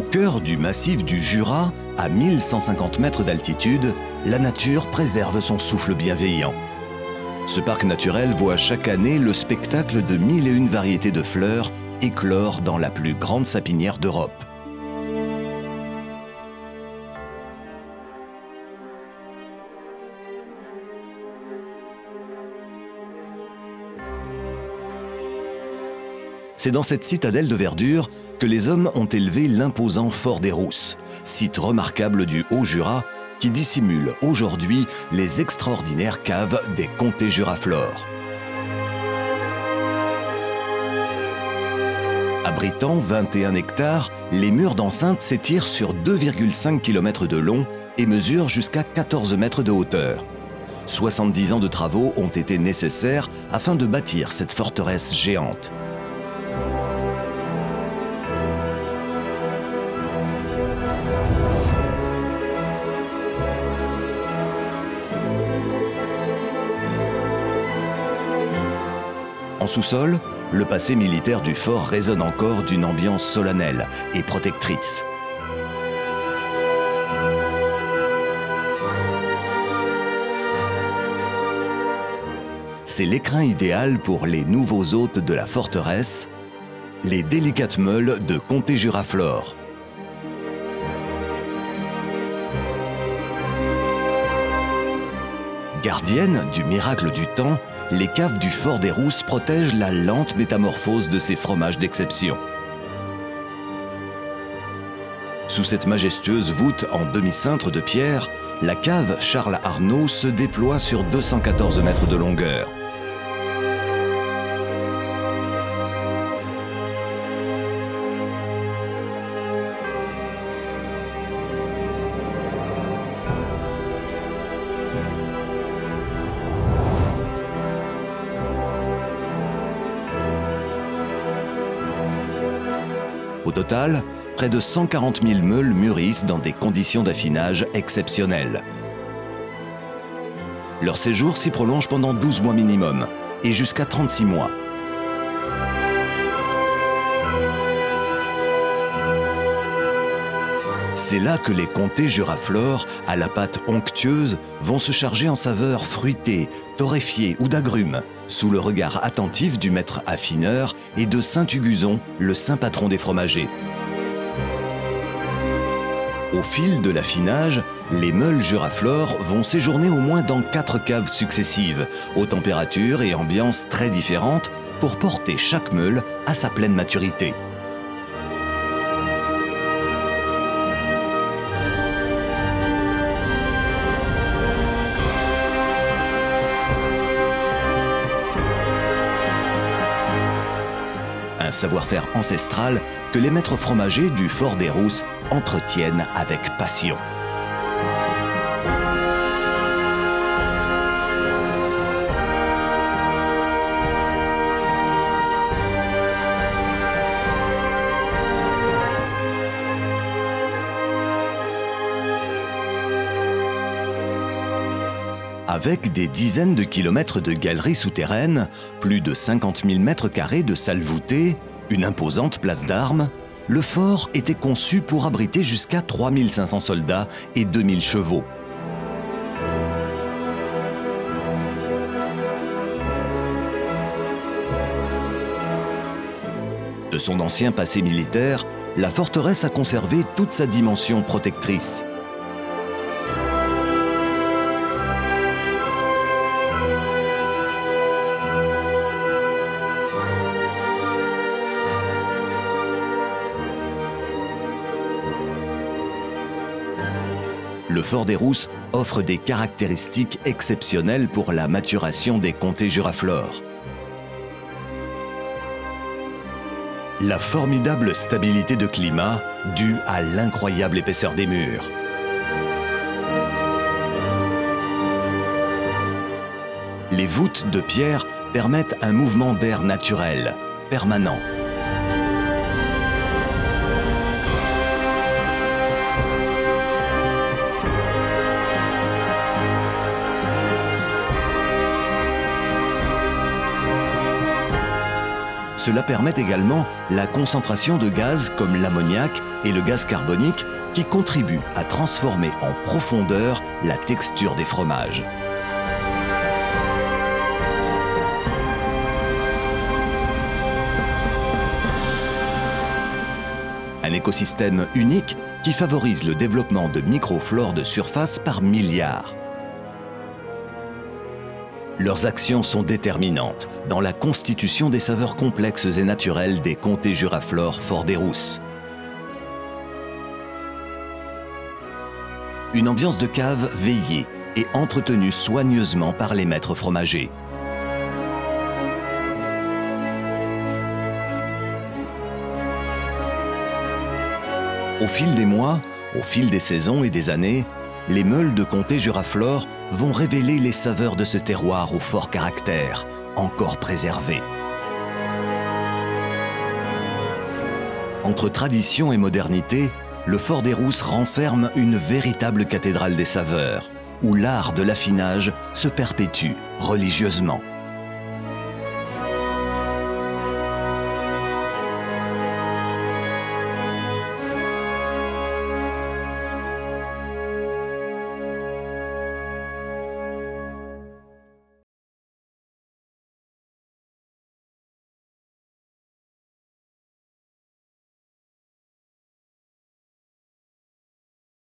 Au cœur du massif du Jura, à 1150 mètres d'altitude, la nature préserve son souffle bienveillant. Ce parc naturel voit chaque année le spectacle de 1001 variétés de fleurs éclore dans la plus grande sapinière d'Europe. C'est dans cette citadelle de verdure que les hommes ont élevé l'imposant Fort des Rousses, site remarquable du Haut-Jura qui dissimule aujourd'hui les extraordinaires caves des comtés Juraflore. Abritant 21 hectares, les murs d'enceinte s'étirent sur 2,5 km de long et mesurent jusqu'à 14 mètres de hauteur. 70 ans de travaux ont été nécessaires afin de bâtir cette forteresse géante. En sous-sol, le passé militaire du fort résonne encore d'une ambiance solennelle et protectrice. C'est l'écrin idéal pour les nouveaux hôtes de la forteresse, les délicates meules de comté Juraflore. Gardiennes du miracle du temps, les caves du Fort des Rousses protègent la lente métamorphose de ces fromages d'exception. Sous cette majestueuse voûte en demi-cintre de pierre, la cave Charles Arnaud se déploie sur 214 mètres de longueur. Au total, près de 140 000 meules mûrissent dans des conditions d'affinage exceptionnelles. Leur séjour s'y prolonge pendant 12 mois minimum et jusqu'à 36 mois. C'est là que les comtés Juraflore, à la pâte onctueuse, vont se charger en saveurs fruitées, torréfiées ou d'agrumes, sous le regard attentif du maître affineur et de Saint-Huguzon, le saint patron des fromagers. Au fil de l'affinage, les meules Juraflore vont séjourner au moins dans 4 caves successives, aux températures et ambiances très différentes, pour porter chaque meule à sa pleine maturité. Un savoir-faire ancestral que les maîtres fromagers du Fort des Rousses entretiennent avec passion. Avec des dizaines de kilomètres de galeries souterraines, plus de 50 000 mètres carrés de salles voûtées, une imposante place d'armes, le fort était conçu pour abriter jusqu'à 3 500 soldats et 2 000 chevaux. De son ancien passé militaire, la forteresse a conservé toute sa dimension protectrice. Le Fort des Rousses offre des caractéristiques exceptionnelles pour la maturation des comtés Juraflore. La formidable stabilité de climat due à l'incroyable épaisseur des murs. Les voûtes de pierre permettent un mouvement d'air naturel, permanent. Cela permet également la concentration de gaz comme l'ammoniac et le gaz carbonique qui contribuent à transformer en profondeur la texture des fromages. Un écosystème unique qui favorise le développement de microflores de surface par milliards. Leurs actions sont déterminantes dans la constitution des saveurs complexes et naturelles des comtés Juraflore Fort-des-Rousses. Une ambiance de cave veillée et entretenue soigneusement par les maîtres fromagers. Au fil des mois, au fil des saisons et des années, les meules de comté Juraflore vont révéler les saveurs de ce terroir au fort caractère, encore préservé. Entre tradition et modernité, le Fort-des-Rousses renferme une véritable cathédrale des saveurs, où l'art de l'affinage se perpétue religieusement.